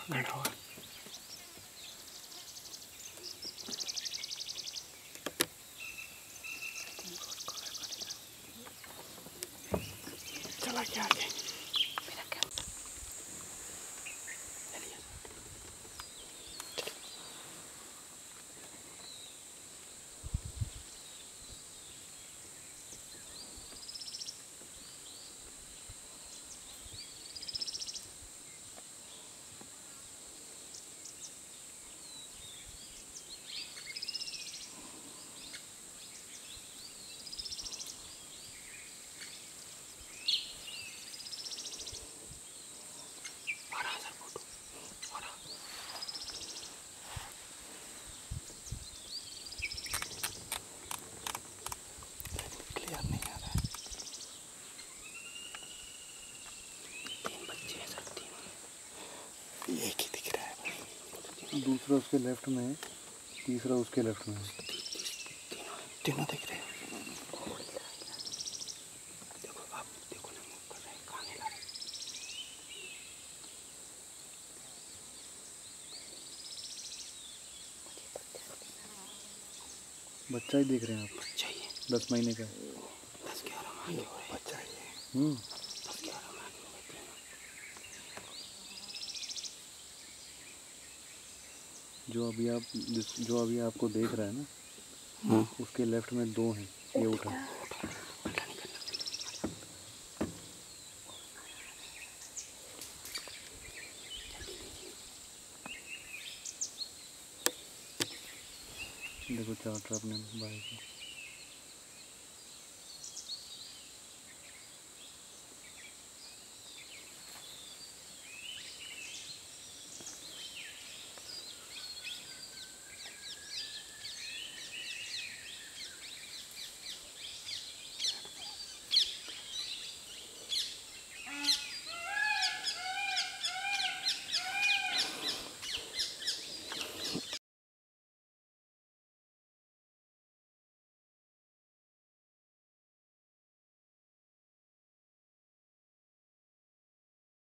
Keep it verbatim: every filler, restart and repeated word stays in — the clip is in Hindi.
गड़ा हुआ। चला क्या आगे? एक ही दिख रहा है भाई। दूसरा उसके लेफ्ट में है, तीसरा उसके लेफ्ट में है। तीनों दिख रहे हैं। देखो आप देखो ना, मूव कर रहे हैं, खाने ला रहे। बच्चा ही देख रहे हैं आप? बच्चा ही है, दस महीने का। दस ग्यारह महीने हो रहे बच्चा ही है। हम्म दस ग्यारह महीने हो गए। जो अभी आप जिस जो अभी आपको देख रहा है ना, हाँ, उसके लेफ्ट में दो हैं। ये उठा देखो चार ट्रैप ने बाइक